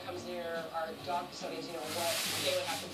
comes near our dog custodians, what they would have to